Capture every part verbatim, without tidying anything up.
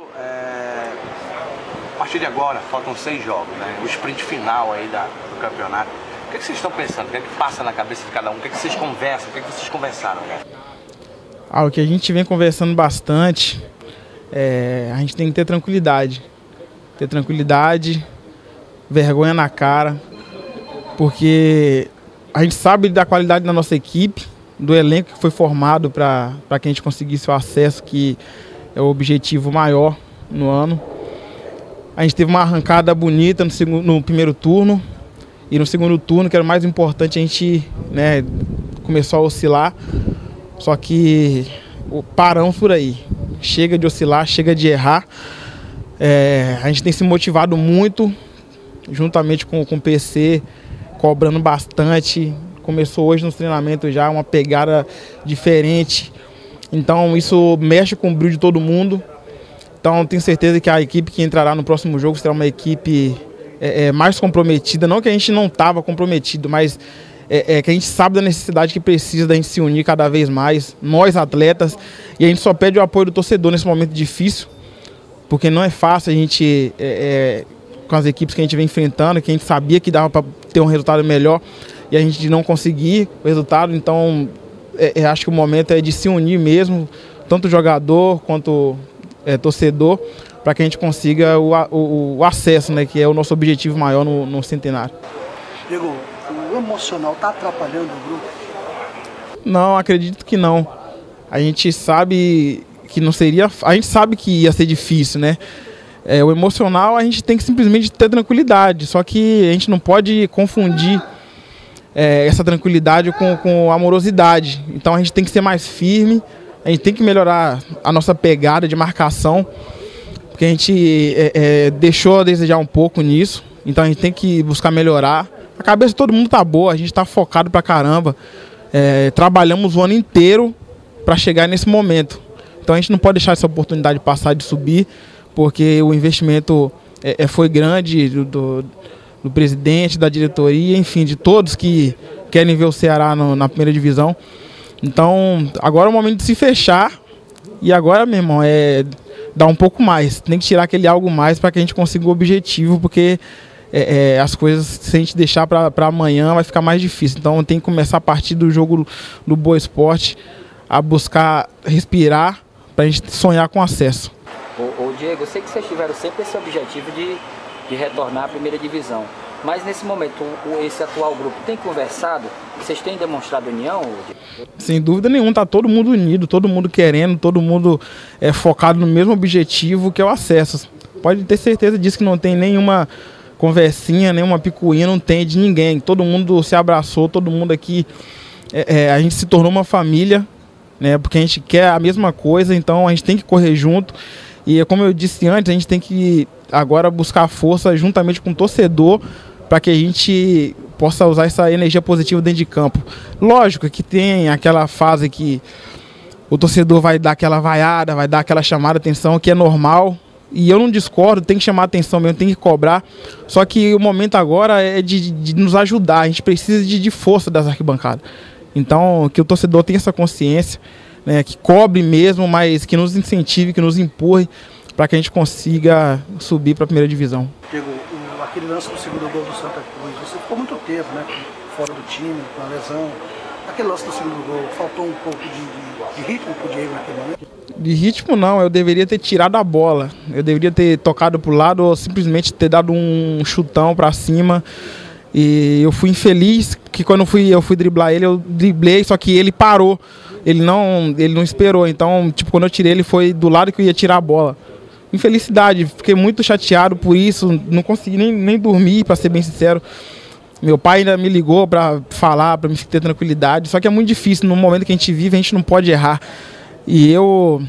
É... A partir de agora, faltam seis jogos, né? O sprint final aí da, do campeonato. O que, é que vocês estão pensando? O que é que passa na cabeça de cada um? O que, é que vocês conversam? O que, é que vocês conversaram, né? Ah, o que a gente vem conversando bastante, é, a gente tem que ter tranquilidade. Ter tranquilidade, vergonha na cara, porque a gente sabe da qualidade da nossa equipe, do elenco que foi formado para que a gente conseguisse o acesso, que é o objetivo maior no ano. A gente teve uma arrancada bonita no, segundo, no primeiro turno, e no segundo turno, que era o mais importante, a gente, né, começou a oscilar. Só que paramos por aí. Chega de oscilar, chega de errar. É, a gente tem se motivado muito, juntamente com, com o P C, cobrando bastante. Começou hoje nos treinamentos já uma pegada diferente. Então isso mexe com o brilho de todo mundo. Então tenho certeza que a equipe que entrará no próximo jogo será uma equipe é, é, mais comprometida. Não que a gente não estava comprometido, mas é, é que a gente sabe da necessidade que precisa da gente se unir cada vez mais, nós atletas, e a gente só pede o apoio do torcedor nesse momento difícil, porque não é fácil a gente, é, é, com as equipes que a gente vem enfrentando, que a gente sabia que dava para ter um resultado melhor, e a gente não conseguir o resultado. Então é, é, acho que o momento é de se unir mesmo, tanto jogador quanto é, torcedor, para que a gente consiga o, o, o acesso, né, que é o nosso objetivo maior no, no centenário. Diego, o emocional está atrapalhando o grupo? Não, acredito que não. A gente sabe que não seria, a gente sabe que ia ser difícil, né? É, o emocional a gente tem que simplesmente ter tranquilidade, só que a gente não pode confundir é, essa tranquilidade com, com amorosidade. Então a gente tem que ser mais firme, a gente tem que melhorar a nossa pegada de marcação, porque a gente é, é, deixou a desejar um pouco nisso, então a gente tem que buscar melhorar. A cabeça de todo mundo tá boa, a gente tá focado pra caramba, é, trabalhamos o ano inteiro para chegar nesse momento. Então a gente não pode deixar essa oportunidade passar de subir, porque o investimento é, foi grande do, do, do presidente, da diretoria, enfim, de todos que querem ver o Ceará no, na primeira divisão. Então agora é o momento de se fechar, e agora, meu irmão, é dar um pouco mais. Tem que tirar aquele algo mais para que a gente consiga o objetivo, porque é, é, as coisas, se a gente deixar para amanhã, vai ficar mais difícil. Então tem que começar a partir do jogo do Boa Esporte, a buscar respirar, para a gente sonhar com acesso. Ô, ô Diego, eu sei que vocês tiveram sempre esse objetivo de, de retornar à primeira divisão, mas nesse momento o, esse atual grupo tem conversado? Vocês têm demonstrado união? Sem dúvida nenhuma, está todo mundo unido, todo mundo querendo, todo mundo é, focado no mesmo objetivo, que é o acesso. Pode ter certeza disso, que não tem nenhuma conversinha, nenhuma picuinha, não tem de ninguém. Todo mundo se abraçou, todo mundo aqui, é, é, a gente se tornou uma família, né, porque a gente quer a mesma coisa, então a gente tem que correr junto. E como eu disse antes, a gente tem que agora buscar força juntamente com o torcedor para que a gente possa usar essa energia positiva dentro de campo. Lógico que tem aquela fase que o torcedor vai dar aquela vaiada, vai dar aquela chamada de atenção, que é normal. E eu não discordo, tem que chamar a atenção mesmo, tem que cobrar. Só que o momento agora é de, de nos ajudar, a gente precisa de, de força das arquibancadas. Então, que o torcedor tenha essa consciência, né, que cobre mesmo, mas que nos incentive, que nos empurre para que a gente consiga subir para a primeira divisão. Diego, o, aquele lance do segundo gol do Santa Cruz, você ficou muito tempo, né, fora do time, com a lesão. Aquele lance do segundo gol, faltou um pouco de, de, de ritmo para o Diego naquele momento? De ritmo não, eu deveria ter tirado a bola. Eu deveria ter tocado para o lado ou simplesmente ter dado um chutão para cima. E eu fui infeliz, que quando eu fui, eu fui driblar ele, eu driblei, só que ele parou. Ele não, ele não esperou. Então, tipo, quando eu tirei, ele foi do lado que eu ia tirar a bola. Infelicidade, fiquei muito chateado por isso, não consegui nem, nem dormir, para ser bem sincero. Meu pai ainda me ligou para falar, para me ter tranquilidade, só que é muito difícil, no momento que a gente vive, a gente não pode errar. E eu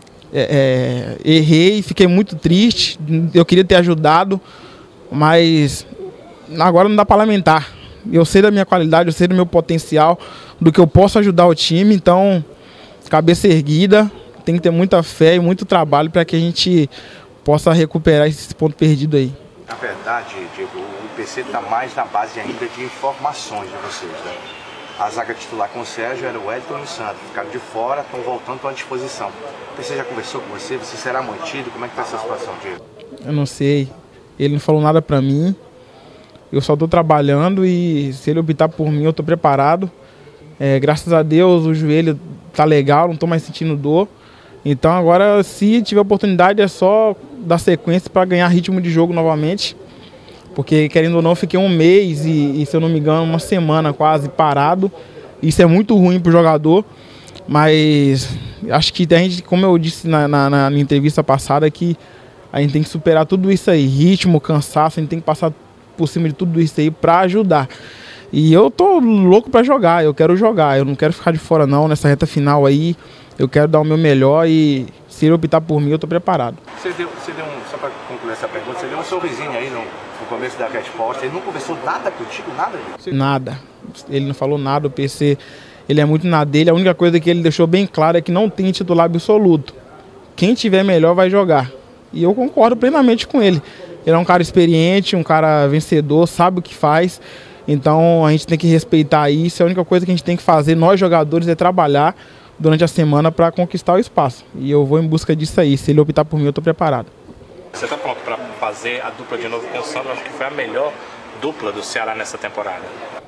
é, é, errei, fiquei muito triste, eu queria ter ajudado, mas agora não dá para lamentar. Eu sei da minha qualidade, eu sei do meu potencial, do que eu posso ajudar o time, então, cabeça erguida, tem que ter muita fé e muito trabalho para que a gente possa recuperar esse ponto perdido aí. Na verdade, Diego, o P C está mais na base ainda de informações de vocês, né? A zaga titular com o Sérgio era o Wellington e o Sandro. Ficaram de fora, estão voltando, estão à disposição. Você já conversou com você? Você será mantido? Como é que está essa situação, Diego? Eu não sei. Ele não falou nada pra mim. Eu só estou trabalhando e se ele optar por mim, eu estou preparado. É, graças a Deus o joelho tá legal, não estou mais sentindo dor. Então agora, se tiver oportunidade, é só dar sequência para ganhar ritmo de jogo novamente. Porque, querendo ou não, eu fiquei um mês e, e, se eu não me engano, uma semana quase parado. Isso é muito ruim para o jogador. Mas acho que a gente, como eu disse na, na, na entrevista passada, que a gente tem que superar tudo isso aí. Ritmo, cansaço, a gente tem que passar por cima de tudo isso aí para ajudar. E eu tô louco para jogar, eu quero jogar. Eu não quero ficar de fora não, nessa reta final aí. Eu quero dar o meu melhor e se ele optar por mim, eu tô preparado. Você deu, você deu um, só para concluir essa pergunta, você deu um sorrisinho aí no, no começo da resposta. Ele não conversou nada contigo, nada? Você... Nada. Ele não falou nada, o P C, ele é muito na dele. A única coisa que ele deixou bem claro é que não tem titular absoluto. Quem tiver melhor vai jogar. E eu concordo plenamente com ele. Ele é um cara experiente, um cara vencedor, sabe o que faz. Então a gente tem que respeitar isso. A única coisa que a gente tem que fazer, nós jogadores, é trabalhar durante a semana para conquistar o espaço. E eu vou em busca disso aí. Se ele optar por mim, eu estou preparado. Você está pronto para fazer a dupla de novo com o Sandro? Acho que foi a melhor dupla do Ceará nessa temporada.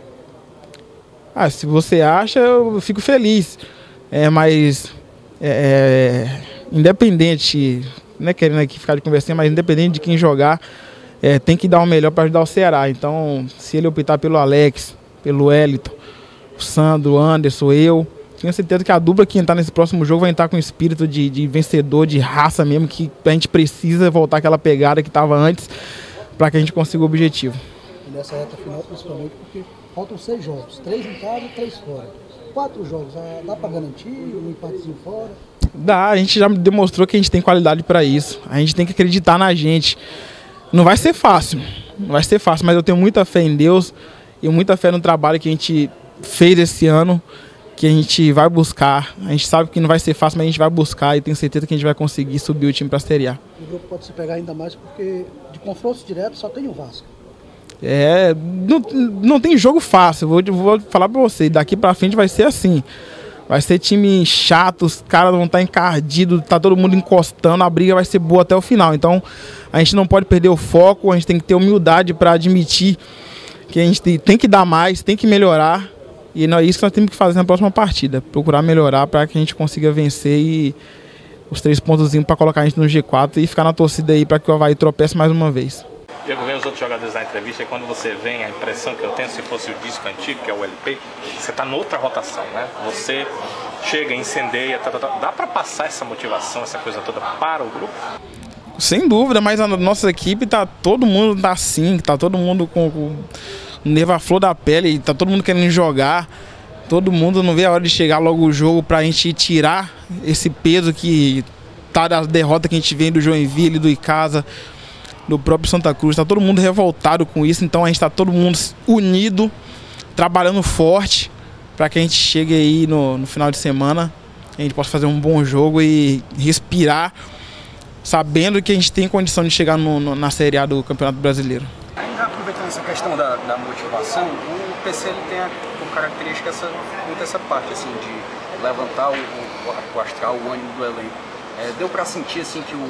Ah, se você acha, eu fico feliz. É, mas é, é, independente, não é querendo aqui ficar de conversinha, mas independente de quem jogar, é, tem que dar o melhor para ajudar o Ceará. Então, se ele optar pelo Alex, pelo Wellington, o Sandro, o Anderson, eu, tenho certeza que a dupla que entrar nesse próximo jogo vai entrar com espírito de, de vencedor, de raça mesmo, que a gente precisa voltar aquela pegada que estava antes para que a gente consiga o objetivo. E nessa reta final, principalmente, porque faltam seis jogos, três em casa e três fora. Quatro jogos, dá para garantir um empatezinho fora? Dá, a gente já demonstrou que a gente tem qualidade para isso. A gente tem que acreditar na gente. Não vai ser fácil, não vai ser fácil, mas eu tenho muita fé em Deus e muita fé no trabalho que a gente fez esse ano, que a gente vai buscar. A gente sabe que não vai ser fácil, mas a gente vai buscar e tenho certeza que a gente vai conseguir subir o time para a Série A. O grupo pode se pegar ainda mais porque de confrontos diretos só tem o Vasco. É, não, não tem jogo fácil, vou, vou falar para você, daqui para frente vai ser assim. Vai ser time chato, os caras vão estar encardidos, tá todo mundo encostando, a briga vai ser boa até o final. Então a gente não pode perder o foco, a gente tem que ter humildade para admitir que a gente tem que dar mais, tem que melhorar. E é isso que nós temos que fazer na próxima partida, procurar melhorar para que a gente consiga vencer e os três pontozinhos para colocar a gente no G quatro e ficar na torcida aí para que o Avaí tropece mais uma vez. Diego, vem os outros jogadores da entrevista e quando você vem, a impressão que eu tenho, se fosse o disco antigo, que é o L P, você está noutra rotação, né? Você chega, incendeia, tá, tá, tá. Dá para passar essa motivação, essa coisa toda para o grupo? Sem dúvida, mas a nossa equipe tá todo mundo tá assim, tá todo mundo com, com nervo à flor da pele, tá todo mundo querendo jogar, todo mundo não vê a hora de chegar logo o jogo pra gente tirar esse peso que tá da derrota que a gente vem do Joinville, do Icasa, do próprio Santa Cruz, tá todo mundo revoltado com isso, então a gente tá todo mundo unido, trabalhando forte para que a gente chegue aí no, no final de semana, a gente possa fazer um bom jogo e respirar, sabendo que a gente tem condição de chegar no, no, na Série A do Campeonato Brasileiro. Ainda aproveitando essa questão da, da motivação, o P C ele tem como característica essa, muito essa parte assim, de levantar o, o, o astral, o ânimo do elenco. É, deu para sentir assim, que o,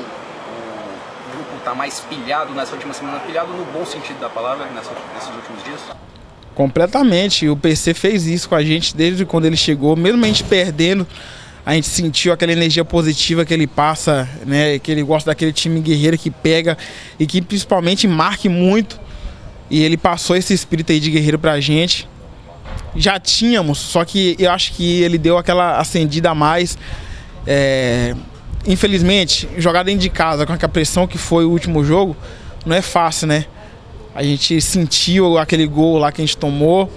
o grupo está mais pilhado nessa última semana, pilhado no bom sentido da palavra, nessa, nesses últimos dias? Completamente, o P C fez isso com a gente desde quando ele chegou, mesmo a gente perdendo, a gente sentiu aquela energia positiva que ele passa, né? Que ele gosta daquele time guerreiro que pega e que principalmente marque muito. E ele passou esse espírito aí de guerreiro pra gente. Já tínhamos, só que eu acho que ele deu aquela acendida a mais. É... Infelizmente, jogar dentro de casa com a pressão que foi o último jogo, não é fácil, né? A gente sentiu aquele gol lá que a gente tomou.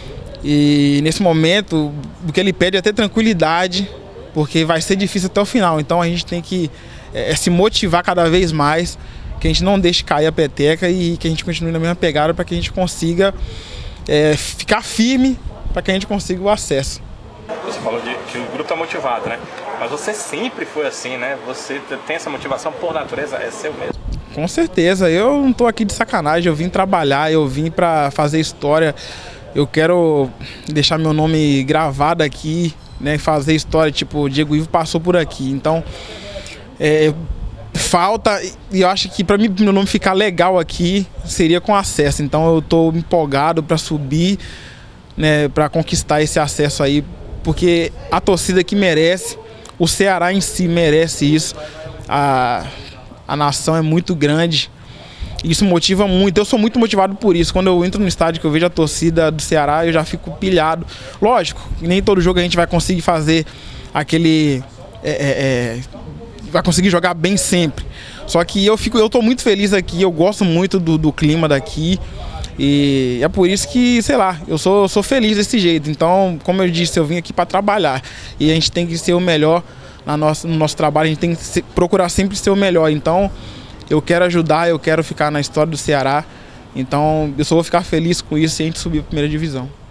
E nesse momento, o que ele pede é ter tranquilidade, porque vai ser difícil até o final. Então a gente tem que é, se motivar cada vez mais, que a gente não deixe cair a peteca e que a gente continue na mesma pegada para que a gente consiga é, ficar firme, para que a gente consiga o acesso. Você falou de que o grupo está motivado, né? Mas você sempre foi assim, né? Você tem essa motivação por natureza, é seu mesmo? Com certeza, eu não estou aqui de sacanagem, eu vim trabalhar, eu vim para fazer história. eu quero deixar meu nome gravado aqui, né, fazer história, tipo, o Diego Ivo passou por aqui. Então, é, falta, e eu acho que para mim meu nome ficar legal aqui seria com acesso. Então eu tô empolgado para subir, né, para conquistar esse acesso aí, porque a torcida que merece, o Ceará em si merece isso. A, a nação é muito grande. Isso motiva muito, eu sou muito motivado por isso. Quando eu entro no estádio, que eu vejo a torcida do Ceará, eu já fico pilhado. Lógico, nem todo jogo a gente vai conseguir fazer aquele... É, é, é, vai conseguir jogar bem sempre. Só que eu fico, eu tô muito feliz aqui, eu gosto muito do, do clima daqui. E é por isso que, sei lá, eu sou, sou feliz desse jeito. Então, como eu disse, eu vim aqui para trabalhar. E a gente tem que ser o melhor na nossa, no nosso trabalho, a gente tem que se, procurar sempre ser o melhor. Então... eu quero ajudar, eu quero ficar na história do Ceará. Então eu só vou ficar feliz com isso se a gente subir para a primeira divisão.